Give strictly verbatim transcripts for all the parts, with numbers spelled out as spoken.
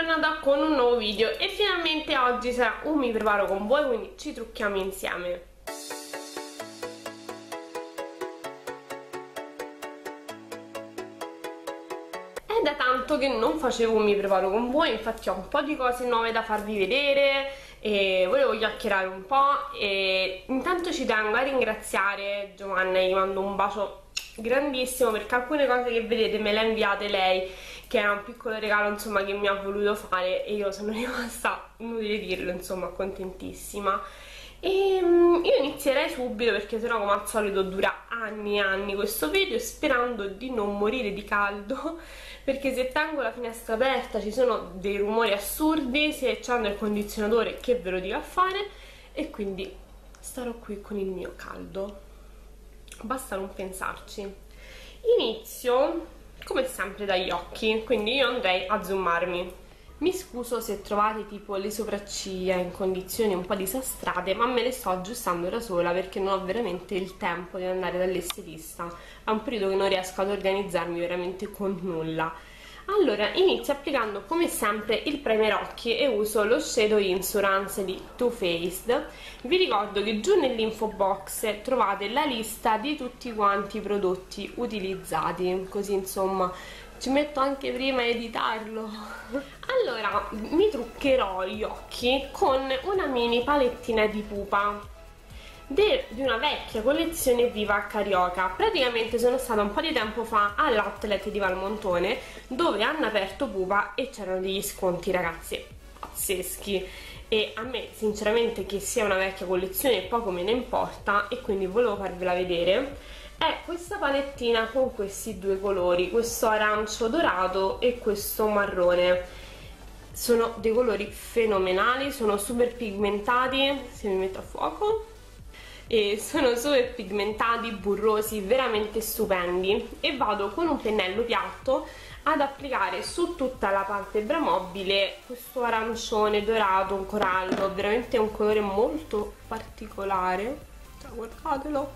bentornata con un nuovo video e finalmente oggi sarà un mi preparo con voi, quindi ci trucchiamo insieme. È da tanto che non facevo un mi preparo con voi, infatti ho un po' di cose nuove da farvi vedere e volevo chiacchierare un po'. E intanto ci tengo a ringraziare Giovanna, gli mando un bacio grandissimo perché alcune cose che vedete me le ha inviate lei, che era un piccolo regalo insomma che mi ha voluto fare e io sono rimasta, inutile dirlo, insomma contentissima. E um, io inizierei subito perché sennò come al solito dura anni e anni questo video, sperando di non morire di caldo, perché se tengo la finestra aperta ci sono dei rumori assurdi, sia accendo il condizionatore che ve lo dico a fare, e quindi starò qui con il mio caldo, basta non pensarci. Inizio come sempre dagli occhi, quindi io andrei a zoomarmi. Mi scuso se trovate tipo le sopracciglia in condizioni un po' disastrate, ma me le sto aggiustando da sola perché non ho veramente il tempo di andare dall'estetista. È un periodo che non riesco ad organizzarmi veramente con nulla. Allora, inizio applicando come sempre il primer occhi e uso lo Shadow Insurance di Too Faced. Vi ricordo che giù nell'info box trovate la lista di tutti quanti i prodotti utilizzati, così insomma ci metto anche prima a editarlo. Allora, mi truccherò gli occhi con una mini palettina di pupa di una vecchia collezione Viva Carioca. Praticamente sono stata un po' di tempo fa all'outlet di Valmontone, dove hanno aperto Pupa e c'erano degli sconti, ragazzi, pazzeschi. E a me sinceramente che sia una vecchia collezione poco me ne importa, e quindi volevo farvela vedere. È questa palettina con questi due colori, questo arancio dorato e questo marrone. Sono dei colori fenomenali, sono super pigmentati, se mi metto a fuoco, e sono super pigmentati, burrosi, veramente stupendi. E vado con un pennello piatto ad applicare su tutta la palpebra mobile questo arancione dorato, un corallo, veramente un colore molto particolare, cioè, guardatelo.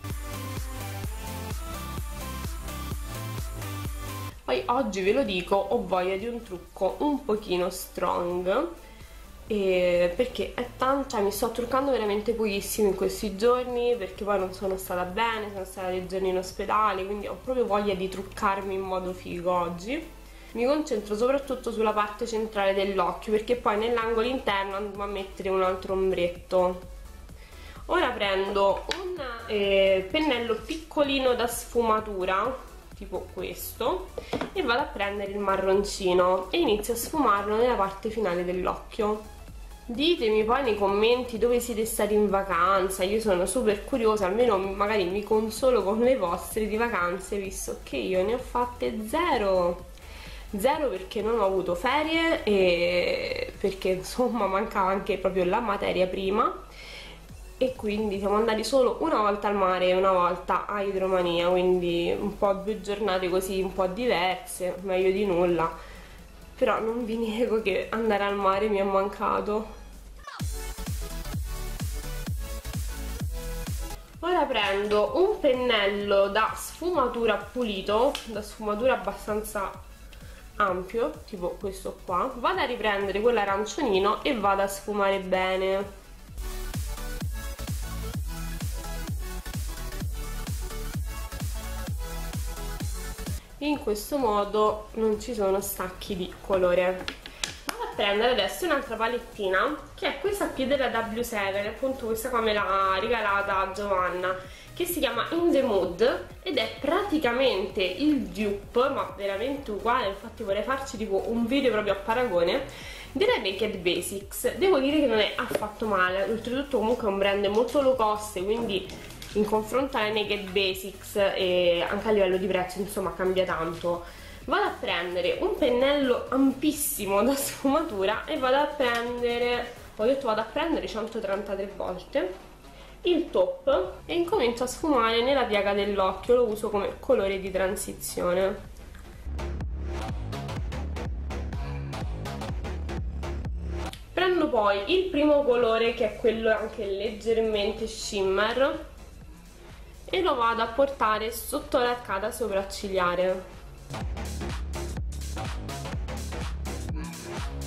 Poi oggi ve lo dico, ho voglia di un trucco un pochino strong, e perché è tanto, cioè mi sto truccando veramente pochissimo in questi giorni perché poi non sono stata bene, sono stata dei giorni in ospedale, quindi ho proprio voglia di truccarmi in modo figo oggi. Mi concentro soprattutto sulla parte centrale dell'occhio perché poi nell'angolo interno andrò a mettere un altro ombretto. Ora prendo un eh, pennello piccolino da sfumatura tipo questo e vado a prendere il marroncino e inizio a sfumarlo nella parte finale dell'occhio. Ditemi poi nei commenti dove siete stati in vacanza, io sono super curiosa, almeno magari mi consolo con le vostre di vacanze, visto che io ne ho fatte zero zero perché non ho avuto ferie e perché insomma mancava anche proprio la materia prima, e quindi siamo andati solo una volta al mare e una volta a Idromania, quindi un po' due giornate così un po' diverse, meglio di nulla, però non vi nego che andare al mare mi è mancato. Ora prendo un pennello da sfumatura pulito, da sfumatura abbastanza ampio, tipo questo qua, vado a riprendere quell'arancionino e vado a sfumare bene. In questo modo non ci sono stacchi di colore. Vado a prendere adesso un'altra palettina, che è questa qui della W sette, appunto questa qua me l'ha regalata Giovanna, che si chiama In The Mood ed è praticamente il dupe, ma veramente uguale, infatti vorrei farci tipo un video proprio a paragone, della Naked Basics. Devo dire che non è affatto male, oltretutto comunque è un brand molto low cost, quindi in confronto alle Naked Basics e anche a livello di prezzo insomma cambia tanto. Vado a prendere un pennello ampissimo da sfumatura e vado a prendere, ho detto vado a prendere centotrentatré volte il top e incomincio a sfumare nella piega dell'occhio, lo uso come colore di transizione. Prendo poi il primo colore, che è quello anche leggermente shimmer, e lo vado a portare sotto l'arcata sopraccigliare.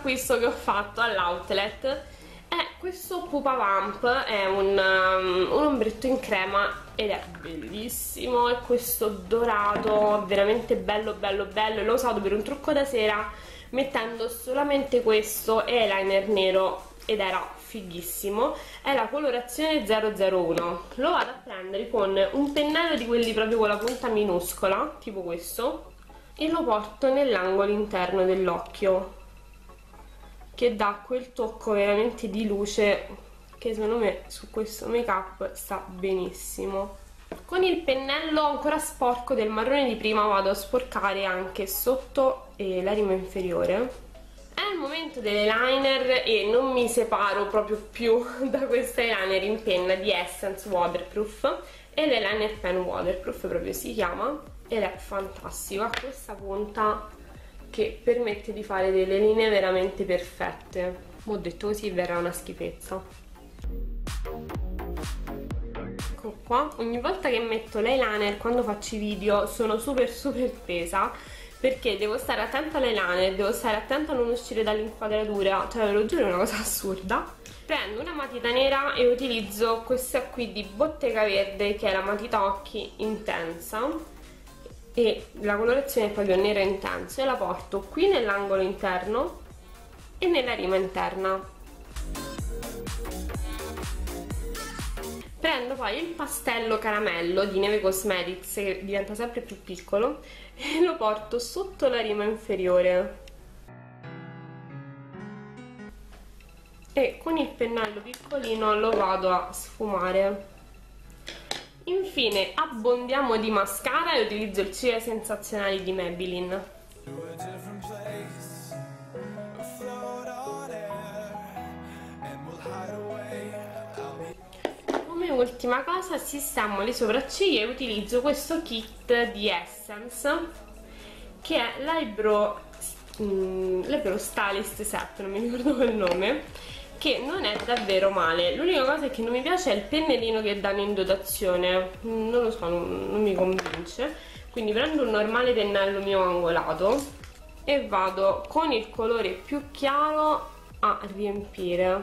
acquisto che ho fatto all'outlet è questo Pupa Vamp, è un, um, un ombretto in crema ed è bellissimo, è questo dorato, veramente bello bello bello. L'ho usato per un trucco da sera mettendo solamente questo e eyeliner nero ed era fighissimo. È la colorazione zero zero uno. Lo vado a prendere con un pennello di quelli proprio con la punta minuscola, tipo questo, e lo porto nell'angolo interno dell'occhio, che dà quel tocco veramente di luce che secondo me su questo make up sta benissimo. Con il pennello ancora sporco del marrone di prima vado a sporcare anche sotto eh, la rima inferiore. È il momento dell'eyeliner e non mi separo proprio più da questo eyeliner in penna di Essence Waterproof, e l'eyeliner pen waterproof proprio si chiama, ed è fantastico, ha questa punta che permette di fare delle linee veramente perfette. Ho detto così verrà una schifezza. Ecco qua, ogni volta che metto l'eyeliner quando faccio i video sono super super tesa, perché devo stare attenta all'eyeliner, devo stare attenta a non uscire dall'inquadratura, cioè ve lo giuro è una cosa assurda. Prendo una matita nera e utilizzo questa qui di Bottega Verde, che è la matita occhi intensa, e la colorazione è proprio nero intenso, e la porto qui nell'angolo interno e nella rima interna. Prendo poi il pastello caramello di Neve Cosmetics, che diventa sempre più piccolo, e lo porto sotto la rima inferiore, e con il pennello piccolino lo vado a sfumare. Infine abbondiamo di mascara e utilizzo il Ciglia Sensazionali di Maybelline. Come ultima cosa sistemo le sopracciglia e utilizzo questo kit di Essence, che è l'Eyebrow mm, l'Eyebrow Stylist Set, non mi ricordo quel nome, che non è davvero male. L'unica cosa è che non mi piace è il pennellino che danno in dotazione, non lo so, non, non mi convince, quindi prendo un normale pennello mio angolato e vado con il colore più chiaro a riempire,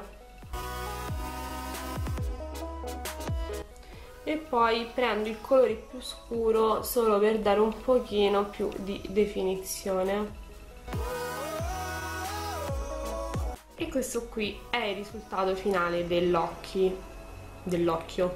e poi prendo il colore più scuro solo per dare un pochino più di definizione. E questo qui è il risultato finale dell'occhio dell'occhio.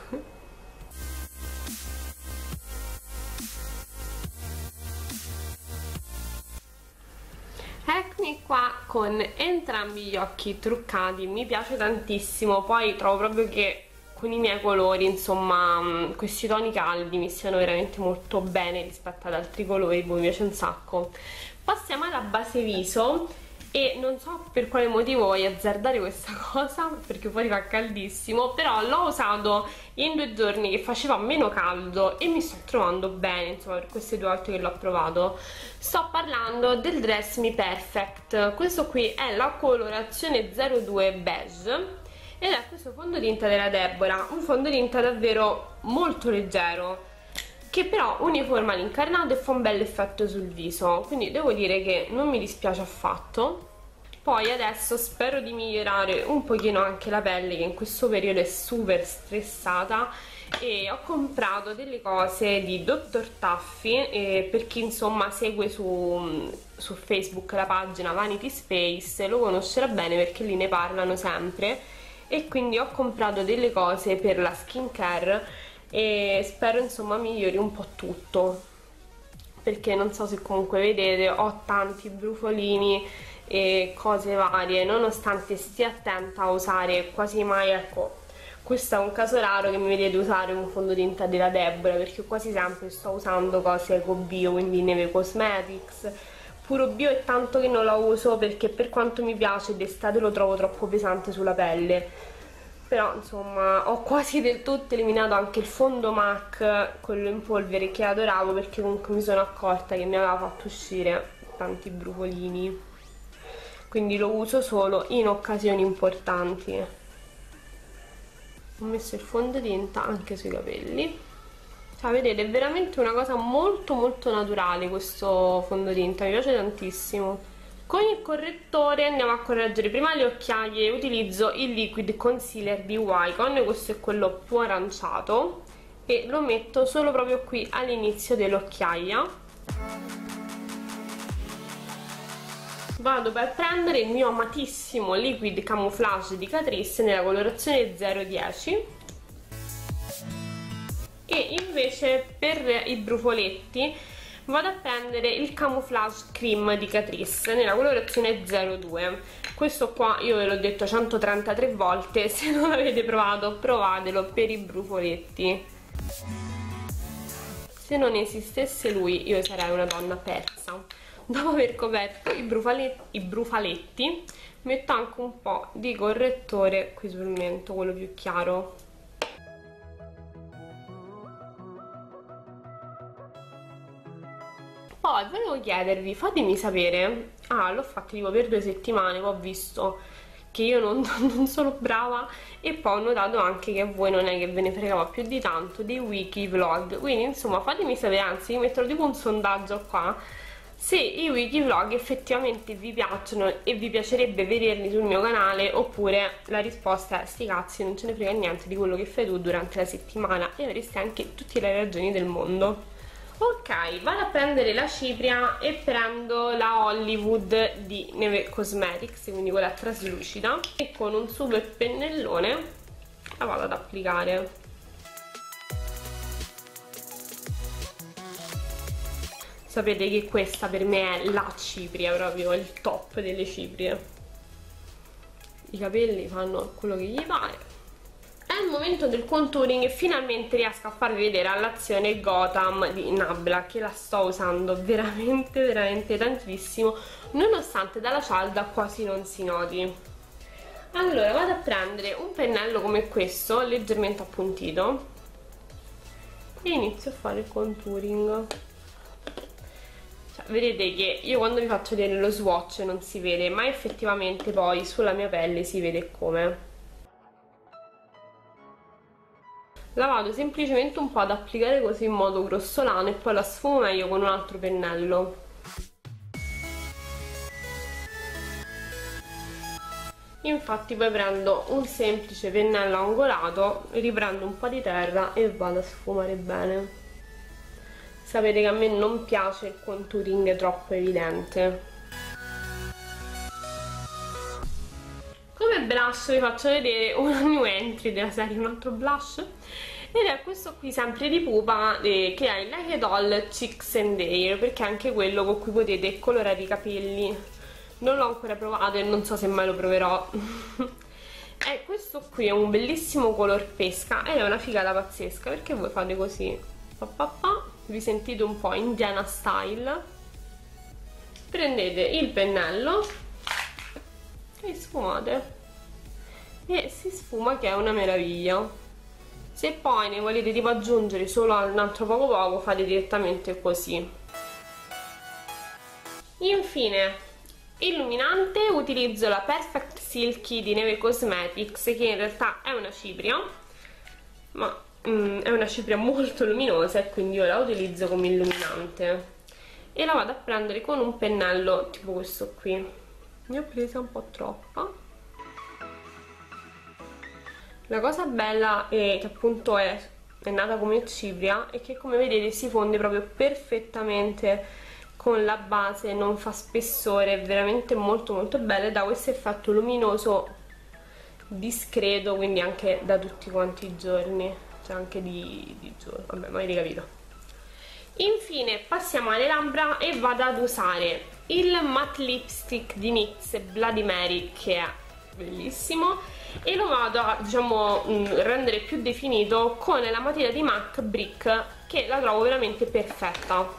Eccomi qua con entrambi gli occhi truccati, mi piace tantissimo, poi trovo proprio che con i miei colori, insomma, questi toni caldi mi stiano veramente molto bene rispetto ad altri colori, mi piace un sacco. Passiamo alla base viso. E non so per quale motivo voglio azzardare questa cosa, perché fuori fa caldissimo, però l'ho usato in due giorni che faceva meno caldo e mi sto trovando bene, insomma, per queste due volte che l'ho provato. Sto parlando del Dress Me Perfect. Questo qui è la colorazione zero due beige ed è questo fondotinta della Deborah, un fondotinta davvero molto leggero, che però uniforma l'incarnato e fa un bel effetto sul viso, quindi devo dire che non mi dispiace affatto. Poi adesso spero di migliorare un pochino anche la pelle, che in questo periodo è super stressata, e ho comprato delle cose di dottor Taffy, e per chi insomma segue su, su Facebook la pagina Vanity Space lo conoscerà bene perché lì ne parlano sempre, e quindi ho comprato delle cose per la skincare e spero insomma migliori un po' tutto, perché non so se comunque vedete ho tanti brufolini e cose varie, nonostante stia attenta a usare quasi mai, ecco, questo è un caso raro che mi vedete usare un fondotinta della Deborah, perché quasi sempre sto usando cose eco bio, quindi Neve Cosmetics. Puro bio è tanto che non la uso, perché per quanto mi piace d'estate lo trovo troppo pesante sulla pelle, però insomma ho quasi del tutto eliminato anche il fondo MAC, quello in polvere, che adoravo, perché comunque mi sono accorta che mi aveva fatto uscire tanti brufolini, quindi lo uso solo in occasioni importanti. Ho messo il fondotinta anche sui capelli, cioè vedete è veramente una cosa molto molto naturale questo fondotinta, mi piace tantissimo. Con il correttore andiamo a correggere prima le occhiaie. Utilizzo il liquid concealer di Wycon, questo è quello più aranciato, e lo metto solo proprio qui all'inizio dell'occhiaia. Vado per prendere il mio amatissimo liquid camouflage di Catrice nella colorazione zero dieci, e invece per i brufoletti vado a prendere il Camouflage Cream di Catrice nella colorazione zero due. Questo qua io ve l'ho detto centotrentatré volte, se non l'avete provato provatelo per i brufoletti. Se non esistesse lui io sarei una donna persa. Dopo aver coperto i brufaletti, i brufaletti metto anche un po' di correttore qui sul mento, quello più chiaro. Poi volevo chiedervi, fatemi sapere, ah l'ho fatto tipo per due settimane, poi ho visto che io non, non sono brava, e poi ho notato anche che a voi non è che ve ne fregava più di tanto dei wiki vlog, quindi insomma fatemi sapere, anzi io metterò tipo un sondaggio qua, se i wiki vlog effettivamente vi piacciono e vi piacerebbe vederli sul mio canale, oppure la risposta è sti cazzi, non ce ne frega niente di quello che fai tu durante la settimana e avreste anche tutte le ragioni del mondo. Ok, vado a prendere la cipria e prendo la Hollywood di Neve Cosmetics, quindi quella traslucida, e con un super pennellone la vado ad applicare. Sapete che questa per me è la cipria, proprio il top delle ciprie. I capelli fanno quello che gli pare. È il momento del contouring e finalmente riesco a farvi vedere all'azione Gotham di Nabla, che la sto usando veramente veramente tantissimo, nonostante dalla cialda quasi non si noti. Allora vado a prendere un pennello come questo, leggermente appuntito, e inizio a fare il contouring. Cioè, vedete che io quando vi faccio vedere lo swatch non si vede, ma effettivamente poi sulla mia pelle si vede come. La vado semplicemente un po' ad applicare così in modo grossolano e poi la sfumo meglio con un altro pennello. Infatti poi prendo un semplice pennello angolato, riprendo un po' di terra e vado a sfumare bene. Sapete che a me non piace il contouring troppo evidente. Come blush vi faccio vedere una new entry della serie, un altro blush, ed è questo qui sempre di Pupa, eh, che è il Like Doll Cheeks and Hair, perché è anche quello con cui potete colorare i capelli. Non l'ho ancora provato e non so se mai lo proverò. E questo qui è un bellissimo color pesca ed è una figata pazzesca, perché voi fate così, pa pa pa, vi sentite un po' indiana style, prendete il pennello e sfumate e si sfuma, che è una meraviglia. Se poi ne volete tipo aggiungere solo un altro poco poco, fate direttamente così. Infine, illuminante, utilizzo la Perfect Silky di Neve Cosmetics, che in realtà è una cipria, ma mm, è una cipria molto luminosa e quindi io la utilizzo come illuminante, e la vado a prendere con un pennello tipo questo qui. Ne ho presa un po' troppa. La cosa bella è che appunto è, è nata come cipria e che, come vedete, si fonde proprio perfettamente con la base, non fa spessore, è veramente molto molto bella e dà questo effetto luminoso discreto, quindi anche da tutti quanti i giorni, cioè anche di, di giorno, vabbè, ma avete capito. Infine passiamo alle labbra e vado ad usare il matte lipstick di N Y X Bloody Mary, che è bellissimo, e lo vado a, diciamo, rendere più definito con la matita di MAC Brick, che la trovo veramente perfetta.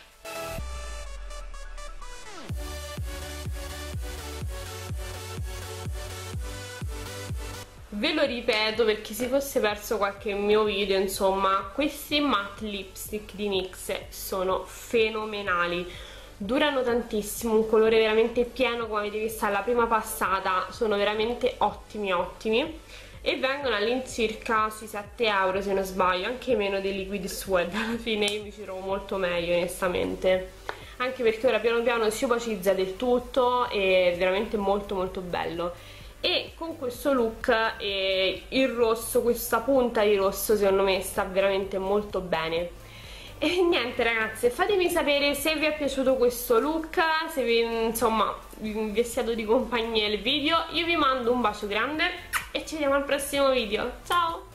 Ve lo ripeto per chi si fosse perso qualche mio video, insomma, questi matte lipstick di N Y X sono fenomenali, durano tantissimo, un colore veramente pieno, come avete visto alla prima passata, sono veramente ottimi ottimi, e vengono all'incirca sui sette euro se non sbaglio, anche meno dei liquid suede, alla fine io mi ci trovo molto meglio onestamente. anche perché ora piano piano si opacizza del tutto e è veramente molto molto bello. E con questo look eh, il rosso, questa punta di rosso secondo me sta veramente molto bene. E niente ragazze, fatemi sapere se vi è piaciuto questo look, se vi, insomma, vi è stato di compagnia il video. Io vi mando un bacio grande e ci vediamo al prossimo video, ciao!